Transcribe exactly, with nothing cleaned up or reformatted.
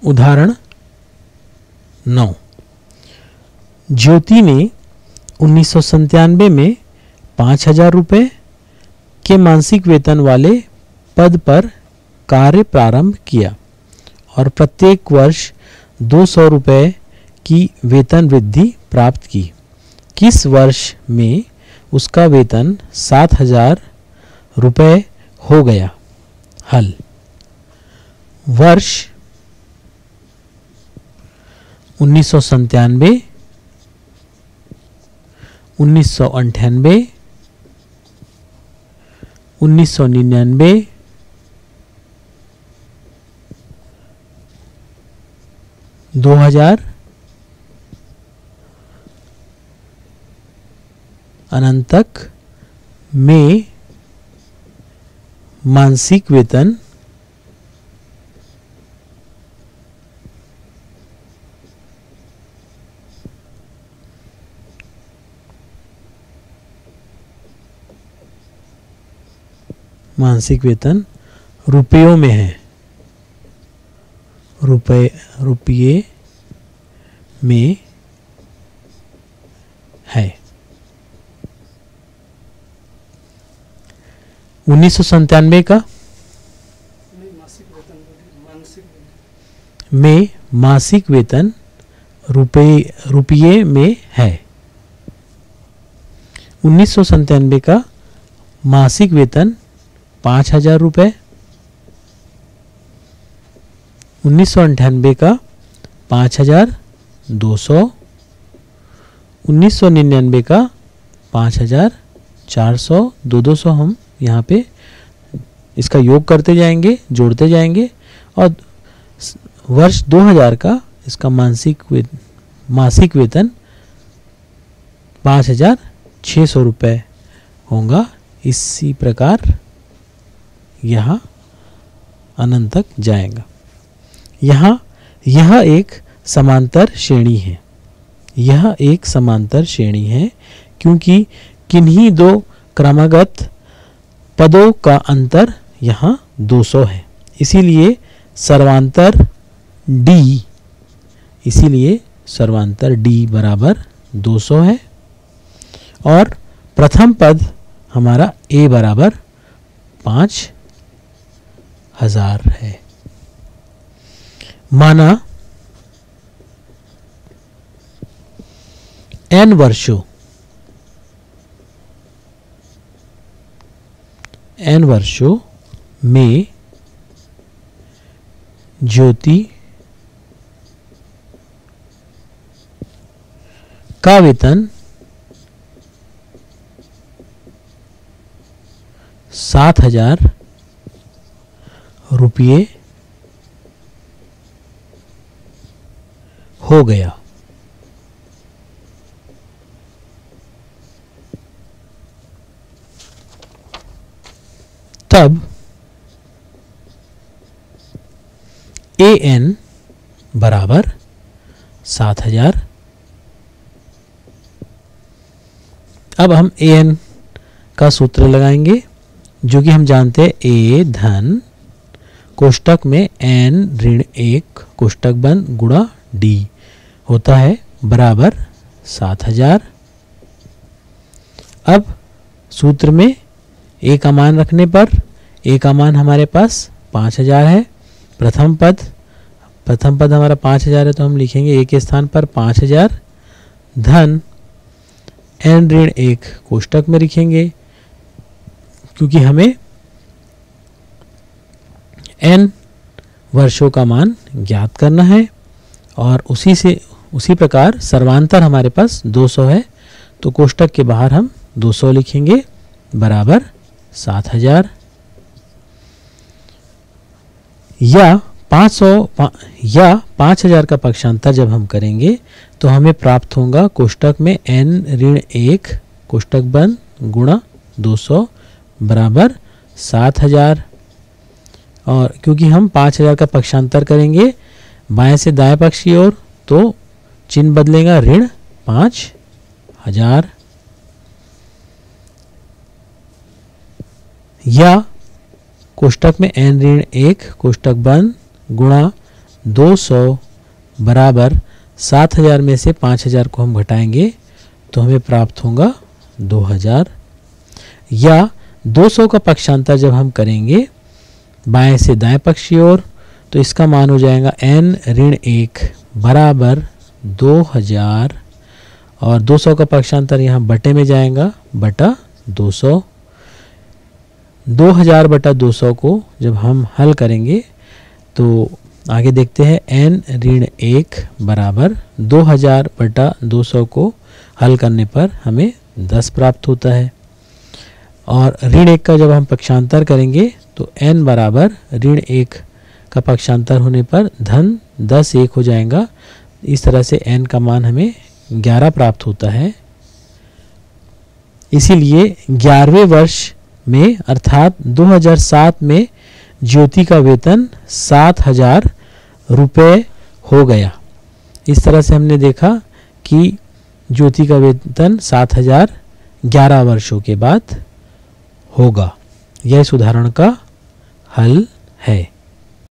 उदाहरण नौ। ज्योति ने उन्नीस सौ संतानवे में पाँच हजार रुपये के मासिक वेतन वाले पद पर कार्य प्रारंभ किया और प्रत्येक वर्ष दो सौ रुपये की वेतन वृद्धि प्राप्त की। किस वर्ष में उसका वेतन सात हजार रुपये हो गया? हल। वर्ष उन्नीस सौ संतानवे, उन्नीस सौ अंठानवे, उन्नीस सौ निन्यानवे, दो हजार, अनंतक में मासिक वेतन मासिक वेतन रुपयों में है, रुपये रुपये में है। उन्नीस सौ संतानवे का में मासिक वेतन रुपये रुपये में है। उन्नीस सौ संतानवे का मासिक वेतन पाँच हजार रुपये, उन्नीस सौ अंठानवे का पाँच हजार दो सौ, उन्नीस सौ निन्यानवे का पाँच हजार चार सौ, दो दो सौ हम यहाँ पे इसका योग करते जाएंगे, जोड़ते जाएंगे और वर्ष दो हजार का इसका मासिक वे, मासिक वेतन पाँच हजार छः सौ रुपये होगा। इसी प्रकार यहाँ अनंत तक जाएगा। यहाँ यह एक समांतर श्रेणी है, यह एक समांतर श्रेणी है क्योंकि किन्हीं दो क्रमागत पदों का अंतर यहाँ दो सौ है। इसीलिए सर्वांतर D इसीलिए सर्वांतर D बराबर दो सौ है और प्रथम पद हमारा A बराबर पाँच हजार है। माना n वर्षों n वर्षों में ज्योति का वेतन सात हजार रुपये हो गया। तब ए एन बराबर सात हजार। अब हम ए एन का सूत्र लगाएंगे जो कि हम जानते हैं ए धन कोष्टक में एन ऋण एक कोष्टक बंद गुणा डी होता है बराबर सात हजार। अब सूत्र में ए का मान रखने पर ए का मान हमारे पास पाँच हजार है। प्रथम पद प्रथम पद हमारा पाँच हजार है तो हम लिखेंगे ए के स्थान पर पाँच हजार धन एन ऋण एक कोष्टक में लिखेंगे क्योंकि हमें एन वर्षों का मान ज्ञात करना है और उसी से उसी प्रकार सर्वांतर हमारे पास दो सौ है तो कोष्टक के बाहर हम दो सौ लिखेंगे बराबर सात हजार। या पाँच सौ या पाँच हजार का पक्षांतर जब हम करेंगे तो हमें प्राप्त होगा कोष्टक में एन ऋण एक कोष्टक बंद गुणा दो सौ बराबर सात हजार। और क्योंकि हम पाँच हजार का पक्षांतर करेंगे बाएं से दाएं पक्ष की ओर तो चिन्ह बदलेगा ऋण पाँच हजार। या कोष्टक में एन ऋण एक कोष्टक बंद गुणा दो सौ बराबर सात हज़ार में से पाँच हज़ार को हम घटाएंगे तो हमें प्राप्त होगा दो हज़ार। या दो सौ का पक्षांतर जब हम करेंगे बाएं से दाएं पक्ष की ओर तो इसका मान हो जाएगा n ऋण एक बराबर दो हज़ार, और दो सौ का पक्षांतर यहाँ बटे में जाएगा बटा दो सौ। दो हज़ार बटा दो सौ को जब हम हल करेंगे तो आगे देखते हैं n ऋण एक बराबर दो हज़ार बटा दो सौ को हल करने पर हमें दस प्राप्त होता है, और ऋण एक का जब हम पक्षांतर करेंगे तो n बराबर ऋण एक का पक्षांतर होने पर धन दस एक हो जाएगा। इस तरह से n का मान हमें ग्यारह प्राप्त होता है। इसीलिए ग्यारहवें वर्ष में अर्थात दो हज़ार सात में ज्योति का वेतन सात हज़ार रुपये हो गया। इस तरह से हमने देखा कि ज्योति का वेतन सात हज़ार ग्यारह वर्षों के बाद होगा। यह इस उदाहरण का हल है।